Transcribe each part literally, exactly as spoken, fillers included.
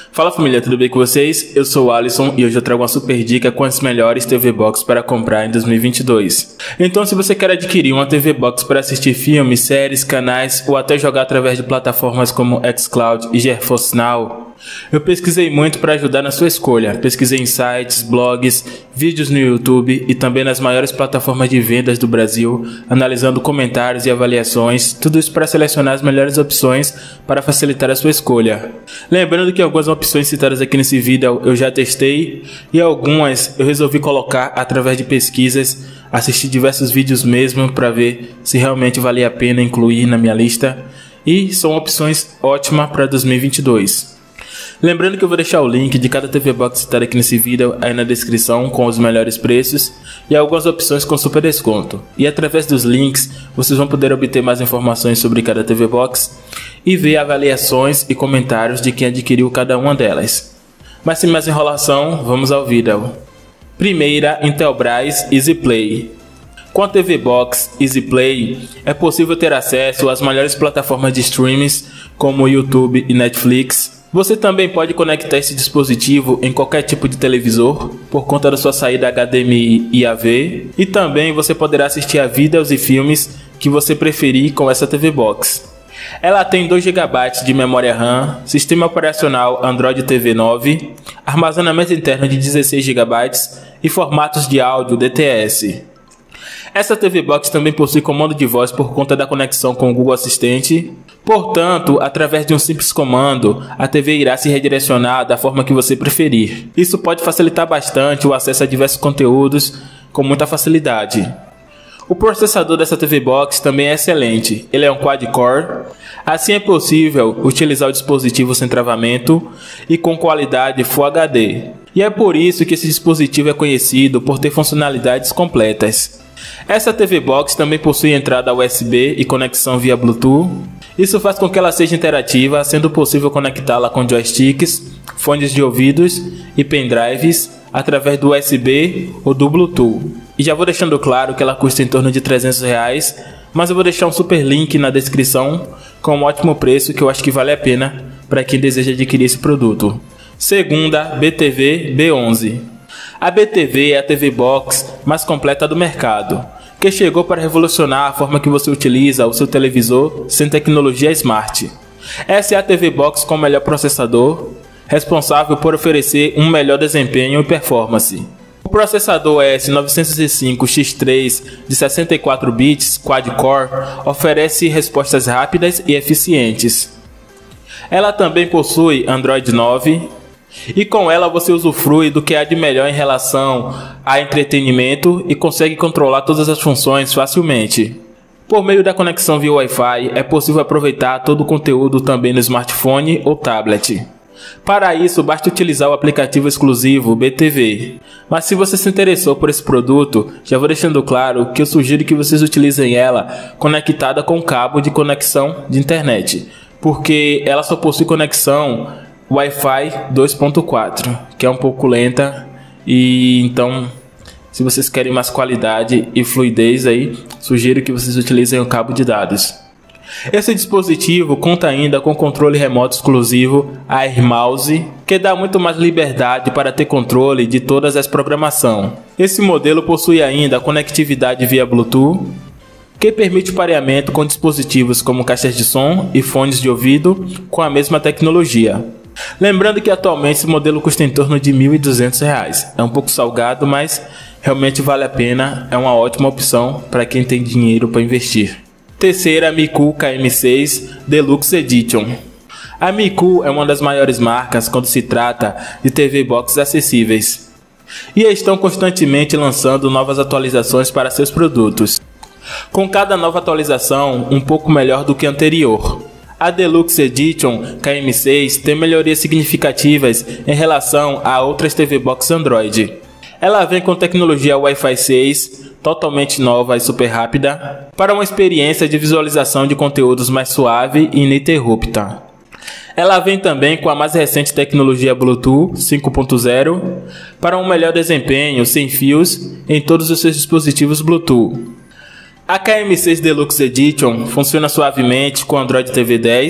Fala família, tudo bem com vocês? Eu sou o Alisson e hoje eu trago uma super dica com as melhores T V Box para comprar em dois mil e vinte e dois. Então, se você quer adquirir uma T V Box para assistir filmes, séries, canais ou até jogar através de plataformas como xCloud e GeForce Now, eu pesquisei muito para ajudar na sua escolha. Pesquisei em sites, blogs, vídeos no YouTube e também nas maiores plataformas de vendas do Brasil, analisando comentários e avaliações, tudo isso para selecionar as melhores opções para facilitar a sua escolha. Lembrando que algumas opções citadas aqui nesse vídeo eu já testei e algumas eu resolvi colocar através de pesquisas, assistir diversos vídeos mesmo para ver se realmente valia a pena incluir na minha lista, e são opções ótimas para dois mil e vinte e dois. Lembrando que eu vou deixar o link de cada T V Box citada aqui nesse vídeo aí na descrição com os melhores preços e algumas opções com super desconto. E através dos links vocês vão poder obter mais informações sobre cada T V Box e ver avaliações e comentários de quem adquiriu cada uma delas. Mas sem mais enrolação, vamos ao vídeo. Primeira, Intelbras EasyPlay. Com a T V Box EasyPlay é possível ter acesso às melhores plataformas de streamings como YouTube e Netflix. Você também pode conectar esse dispositivo em qualquer tipo de televisor por conta da sua saída H D M I e A V, e também você poderá assistir a vídeos e filmes que você preferir com essa T V Box. Ela tem dois gigabytes de memória RAM, sistema operacional Android T V nove, armazenamento interno de dezesseis gigabytes e formatos de áudio D T S. Essa T V Box também possui comando de voz por conta da conexão com o Google Assistente. Portanto, através de um simples comando, a T V irá se redirecionar da forma que você preferir. Isso pode facilitar bastante o acesso a diversos conteúdos com muita facilidade. O processador dessa T V Box também é excelente. Ele é um quad-core, assim é possível utilizar o dispositivo sem travamento e com qualidade Full H D. E é por isso que esse dispositivo é conhecido por ter funcionalidades completas. Essa T V Box também possui entrada U S B e conexão via Bluetooth. Isso faz com que ela seja interativa, sendo possível conectá-la com joysticks, fones de ouvidos e pendrives através do U S B ou do Bluetooth. E já vou deixando claro que ela custa em torno de trezentos reais, mas eu vou deixar um super link na descrição com um ótimo preço que eu acho que vale a pena para quem deseja adquirir esse produto. Segunda, B T V B onze. A B T V é a T V Box mais completa do mercado, que chegou para revolucionar a forma que você utiliza o seu televisor sem tecnologia smart. Essa é a T V Box com o melhor processador, responsável por oferecer um melhor desempenho e performance. O processador S novecentos e cinco X três de sessenta e quatro bits quad-core oferece respostas rápidas e eficientes. Ela também possui Android nove, e com ela você usufrui do que há de melhor em relação a entretenimento e consegue controlar todas as funções facilmente. Por meio da conexão via Wi-Fi é possível aproveitar todo o conteúdo também no smartphone ou tablet. Para isso basta utilizar o aplicativo exclusivo B T V. Mas se você se interessou por esse produto, já vou deixando claro que eu sugiro que vocês utilizem ela conectada com cabo de conexão de internet, porque ela só possui conexão Wi-Fi dois ponto quatro, que é um pouco lenta, e então se vocês querem mais qualidade e fluidez aí, sugiro que vocês utilizem o cabo de dados. Esse dispositivo conta ainda com controle remoto exclusivo Air Mouse, que dá muito mais liberdade para ter controle de todas as programações. Esse modelo possui ainda conectividade via Bluetooth, que permite pareamento com dispositivos como caixas de som e fones de ouvido com a mesma tecnologia. Lembrando que atualmente esse modelo custa em torno de mil e duzentos reais. É um pouco salgado, mas realmente vale a pena, é uma ótima opção para quem tem dinheiro para investir. Terceira, Miku K M seis Deluxe Edition. A Miku é uma das maiores marcas quando se trata de T V Box acessíveis, e estão constantemente lançando novas atualizações para seus produtos, com cada nova atualização um pouco melhor do que a anterior. A Deluxe Edition K M seis tem melhorias significativas em relação a outras T V Box Android. Ela vem com tecnologia Wi-Fi seis, totalmente nova e super rápida, para uma experiência de visualização de conteúdos mais suave e ininterrupta. Ela vem também com a mais recente tecnologia Bluetooth cinco ponto zero, para um melhor desempenho sem fios em todos os seus dispositivos Bluetooth. A K M seis Deluxe Edition funciona suavemente com Android T V dez,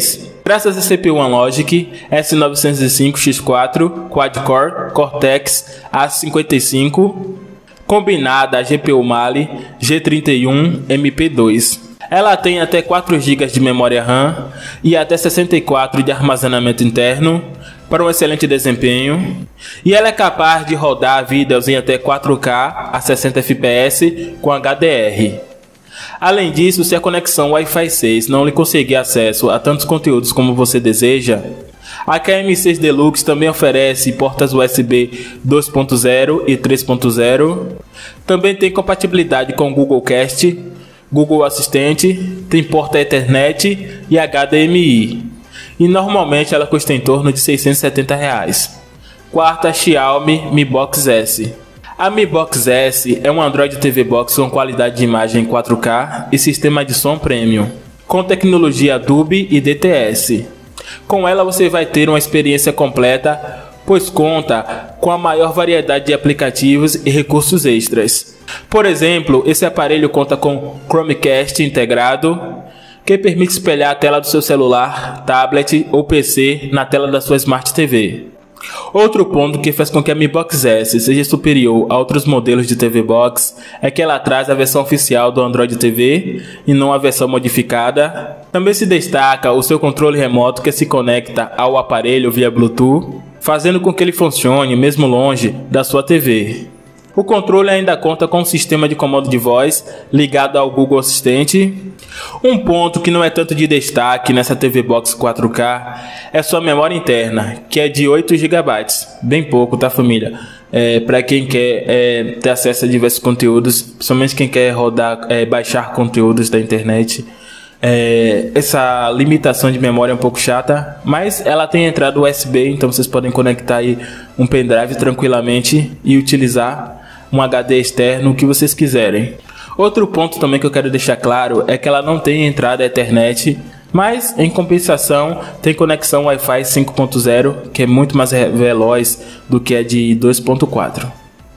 Graças a C P U Anlogic S novecentos e cinco X quatro Quad-Core Cortex A cinquenta e cinco, combinada a G P U Mali G trinta e um M P dois. Ela tem até quatro gigas de memória RAM e até sessenta e quatro de armazenamento interno para um excelente desempenho, e ela é capaz de rodar vídeos em até quatro K a sessenta F P S com H D R. Além disso, se a conexão Wi-Fi seis não lhe conseguir acesso a tantos conteúdos como você deseja, a K M seis Deluxe também oferece portas U S B dois ponto zero e três ponto zero, também tem compatibilidade com Google Cast, Google Assistente, tem porta Ethernet e H D M I, e normalmente ela custa em torno de seiscentos e setenta reais. Quarta, Xiaomi Mi Box S. A Mi Box S é um Android T V Box com qualidade de imagem quatro K e sistema de som premium, com tecnologia Dolby e D T S. Com ela você vai ter uma experiência completa, pois conta com a maior variedade de aplicativos e recursos extras. Por exemplo, esse aparelho conta com Chromecast integrado, que permite espelhar a tela do seu celular, tablet ou P C na tela da sua Smart T V. Outro ponto que faz com que a Mi Box S seja superior a outros modelos de T V Box é que ela traz a versão oficial do Android T V e não a versão modificada. Também se destaca o seu controle remoto, que se conecta ao aparelho via Bluetooth, fazendo com que ele funcione mesmo longe da sua T V. O controle ainda conta com um sistema de comando de voz ligado ao Google Assistente. Um ponto que não é tanto de destaque nessa T V Box quatro K é sua memória interna, que é de oito gigabytes. Bem pouco, tá, família? É, para quem quer é, ter acesso a diversos conteúdos, principalmente quem quer rodar, é, baixar conteúdos da internet. É, essa limitação de memória é um pouco chata, mas ela tem entrada U S B, então vocês podem conectar aí um pendrive tranquilamente e utilizar um H D externo, o que vocês quiserem. Outro ponto também que eu quero deixar claro é que ela não tem entrada Ethernet, mas em compensação tem conexão Wi-Fi cinco ponto zero, que é muito mais veloz do que a de dois ponto quatro.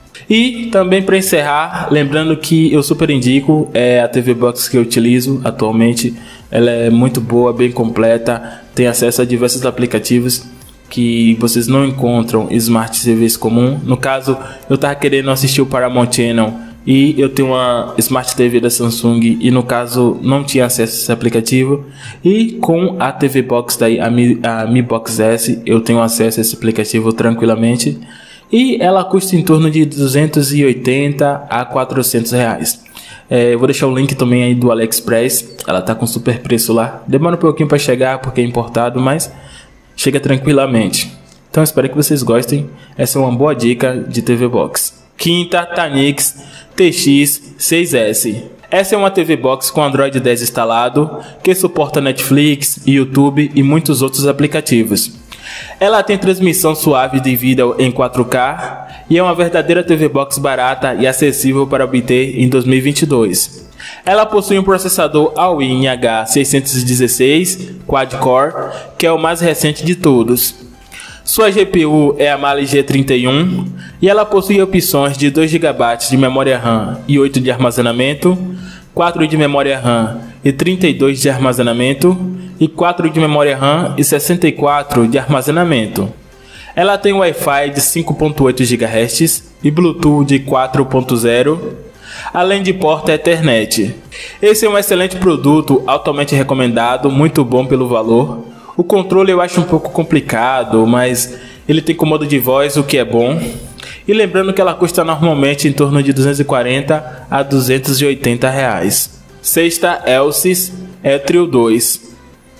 E também, para encerrar, lembrando que eu super indico é a T V Box que eu utilizo atualmente. Ela é muito boa, bem completa, tem acesso a diversos aplicativos que vocês não encontram em Smart T Vs comum. No caso, eu estava querendo assistir o Paramount Channel e eu tenho uma Smart T V da Samsung e no caso não tinha acesso a esse aplicativo, e com a T V Box daí, a Mi, a Mi Box S, eu tenho acesso a esse aplicativo tranquilamente, e ela custa em torno de duzentos e oitenta a quatrocentos reais. É, eu vou deixar o link também aí do AliExpress, ela tá com super preço lá, demora um pouquinho para chegar porque é importado, mas chega tranquilamente. Então espero que vocês gostem, essa é uma boa dica de T V Box. Quinta, Tanix T X seis S. Essa é uma T V Box com Android dez instalado, que suporta Netflix, YouTube e muitos outros aplicativos. Ela tem transmissão suave de vídeo em quatro K e é uma verdadeira T V Box barata e acessível para obter em dois mil e vinte e dois. Ela possui um processador Allwin H seiscentos e dezesseis Quad-Core, que é o mais recente de todos. Sua G P U é a Mali G trinta e um e ela possui opções de dois gigabytes de memória RAM e oito de armazenamento, quatro de memória RAM e trinta e dois de armazenamento e quatro de memória RAM e sessenta e quatro de armazenamento. Ela tem Wi-Fi de cinco ponto oito gigahertz e Bluetooth de quatro ponto zero, além de porta Ethernet. Esse é um excelente produto, altamente recomendado, muito bom pelo valor. O controle eu acho um pouco complicado, mas ele tem comando de voz, o que é bom. E lembrando que ela custa normalmente em torno de duzentos e quarenta a duzentos e oitenta reais. Sexta, Elsys E-Trio dois.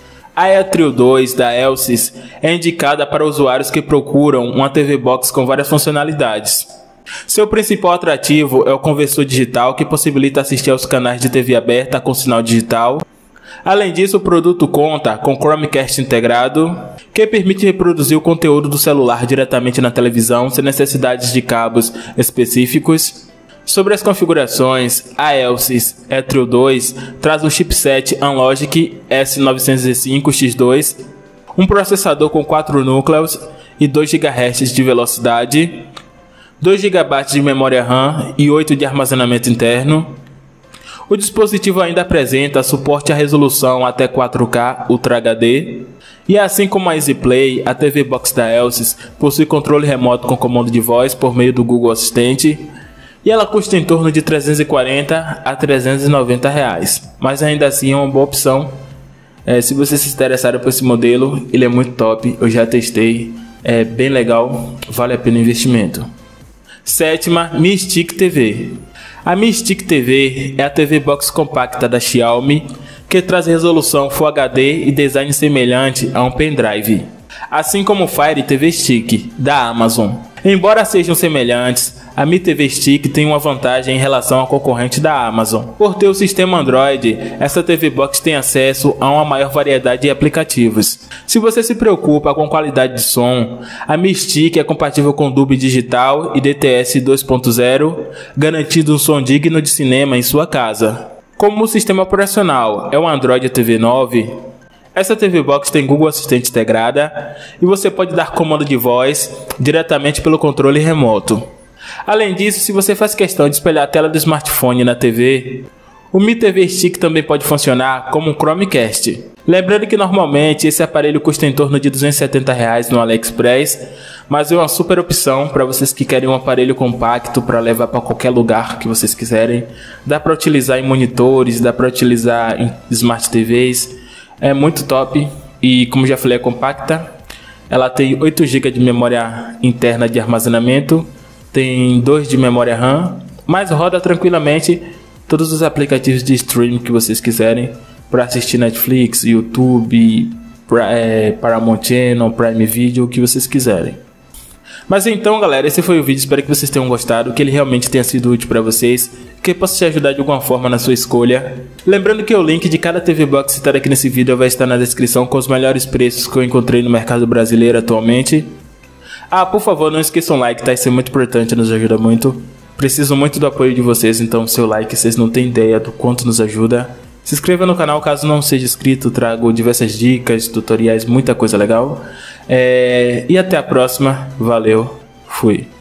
A E-Trio dois da Elsys é indicada para usuários que procuram uma T V Box com várias funcionalidades. Seu principal atrativo é o conversor digital, que possibilita assistir aos canais de T V aberta com sinal digital. Além disso, o produto conta com Chromecast integrado, que permite reproduzir o conteúdo do celular diretamente na televisão, sem necessidades de cabos específicos. Sobre as configurações, a Elsys E-Trio dois traz um chipset Anlogic S novecentos e cinco X dois, um processador com quatro núcleos e dois gigahertz de velocidade, dois gigabytes de memória RAM e oito de armazenamento interno. O dispositivo ainda apresenta suporte à resolução até quatro K Ultra H D E assim como a EasyPlay, a T V Box da Elsys possui controle remoto com comando de voz por meio do Google Assistente, e ela custa em torno de trezentos e quarenta a trezentos e noventa reais, mas ainda assim é uma boa opção. É, se você se interessar por esse modelo, ele é muito top, eu já testei, é bem legal, vale a pena o investimento. Sétima, Mi Stick T V. A Mi Stick T V é a T V Box compacta da Xiaomi que traz resolução Full H D e design semelhante a um pendrive, assim como o Fire T V Stick da Amazon. Embora sejam semelhantes, a Mi T V Stick tem uma vantagem em relação ao concorrente da Amazon. Por ter o sistema Android, essa T V Box tem acesso a uma maior variedade de aplicativos. Se você se preocupa com qualidade de som, a Mi Stick é compatível com Dolby Digital e D T S dois ponto zero, garantindo um som digno de cinema em sua casa. Como o sistema operacional é o Android T V nove, essa T V Box tem Google Assistente integrada e você pode dar comando de voz diretamente pelo controle remoto. Além disso, se você faz questão de espelhar a tela do smartphone na T V, o Mi T V Stick também pode funcionar como um Chromecast. Lembrando que normalmente esse aparelho custa em torno de duzentos e setenta reais no AliExpress, mas é uma super opção para vocês que querem um aparelho compacto para levar para qualquer lugar que vocês quiserem. Dá para utilizar em monitores, dá para utilizar em Smart T Vs, é muito top e, como já falei, é compacta. Ela tem oito gigas de memória interna de armazenamento, tem dois de memória RAM, mas roda tranquilamente todos os aplicativos de streaming que vocês quiserem para assistir Netflix, YouTube, é, Paramount Channel, Prime Video, o que vocês quiserem. Mas então, galera, esse foi o vídeo, espero que vocês tenham gostado, que ele realmente tenha sido útil para vocês, que possa te ajudar de alguma forma na sua escolha. Lembrando que o link de cada T V Box citado aqui nesse vídeo vai estar na descrição com os melhores preços que eu encontrei no mercado brasileiro atualmente. Ah, por favor, não esqueçam o like, tá? Isso é muito importante, nos ajuda muito. Preciso muito do apoio de vocês, então seu like, vocês não têm ideia do quanto nos ajuda. Se inscreva no canal caso não seja inscrito, trago diversas dicas, tutoriais, muita coisa legal. É... E até a próxima, valeu, fui.